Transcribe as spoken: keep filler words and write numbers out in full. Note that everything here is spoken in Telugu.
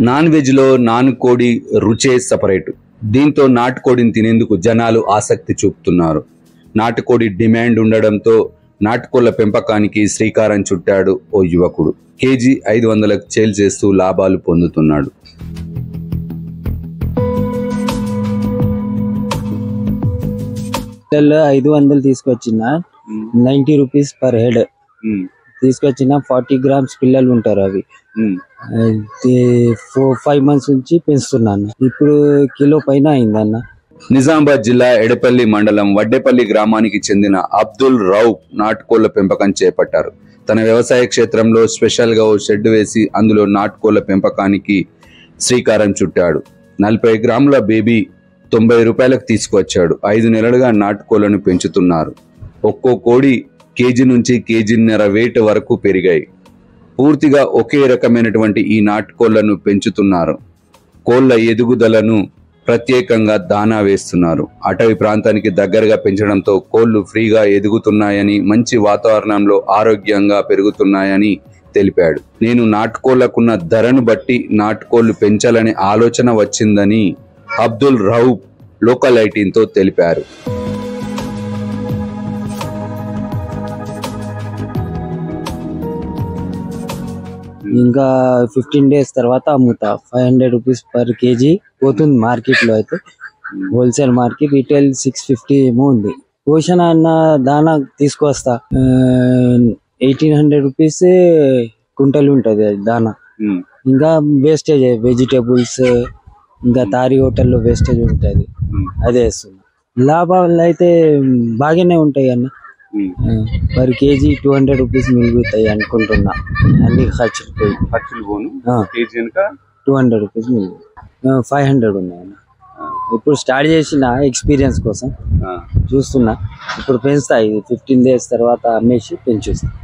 నాన్ వెజ్ లో నాన్ కోడి రుచే సపరేట్. దీంతో నాటుకోడిని తినేందుకు జనాలు ఆసక్తి చూపుతున్నారు. నాటుకోడి డిమాండ్ ఉండడంతో నాటుకోళ్ల పెంపకానికి శ్రీకారం చుట్టాడు ఓ యువకుడు. కేజీ ఐదు వందలకు సేల్ చేస్తూ లాభాలు పొందుతున్నాడు. ఐదు వందలు తీసుకొచ్చిన నైన్టీ రూపీస్ పర్ హెడ్ తీసుకొచ్చిన ఫార్టీ గ్రామ్స్ పిల్లలు ఉంటారు. అవి ఫోర్ ఫైవ్ మంత్స్ నుంచి పెంచుతున్నాను. ఇప్పుడు కిలో పైన అయిందన్న. నిజామాబాద్ జిల్లా ఎడపల్లి మండలం వడ్డేపల్లి గ్రామానికి చెందిన అబ్దుల్ రౌఫ్ నాటుకోళ్ల పెంపకం చేపట్టారు. తన వ్యవసాయ క్షేత్రంలో స్పెషల్ గా ఓ షెడ్ వేసి అందులో నాటుకోళ్ల పెంపకానికి శ్రీకారం చుట్టాడు. నలభై గ్రాముల బేబీ తొంభై రూపాయలకు తీసుకువచ్చాడు. ఐదు నెలలుగా నాటుకోళ్లను పెంచుతున్నారు. ఒక్కో కోడి కేజీ నుంచి కేజీన్నర వెయిట్ వరకు పెరిగాయి. పూర్తిగా ఒకే రకమైనటువంటి ఈ నాటుకోళ్లను పెంచుతున్నారు. కోళ్ల ఎదుగుదలను ప్రత్యేకంగా దానా వేస్తున్నారు. అటవీ ప్రాంతానికి దగ్గరగా పెంచడంతో కోళ్లు ఫ్రీగా ఎదుగుతున్నాయని, మంచి వాతావరణంలో ఆరోగ్యంగా పెరుగుతున్నాయని తెలిపాడు. నేను నాటుకోళ్లకున్న ధరను బట్టి నాటుకోళ్లు పెంచాలనే ఆలోచన వచ్చిందని అబ్దుల్ రౌఫ్ లోకల్ ఐటీన్తో తెలిపారు. ఇంకా ఫిఫ్టీన్ డేస్ తర్వాత అమ్ముతా. Five hundred rupees per KG పోతుంది మార్కెట్ లో. అయితే wholesale market, retail six fifty ఏమో ఉంది. పోషణ అన్న దానా తీసుకొస్తా. ఎయిటీన్ హండ్రెడ్ రూపీస్ కుంటలు ఉంటది దానా. ఇంకా వేస్టేజ్ వెజిటేబుల్స్, ఇంకా తారీ హోటల్లో వేస్టేజ్ ఉంటుంది, అదే వేస్తున్నా. లాభాలు అయితే బాగానే ఉంటాయి అన్న. Per KG two hundred rupees మిగులుతాయి అనుకుంటున్నా. అన్ని ఖర్చులు పోయి టూ హండ్రెడ్ రూపీస్ మిగులు. ఫైవ్ హండ్రెడ్ ఉన్నాయన్న. ఇప్పుడు స్టార్ట్ చేసిన ఎక్స్పీరియన్స్ కోసం చూస్తున్నా. ఇప్పుడు పెంచుతా. ఇది ఫిఫ్టీన్ డేస్ తర్వాత అమ్మేసి పెంచుస్తా.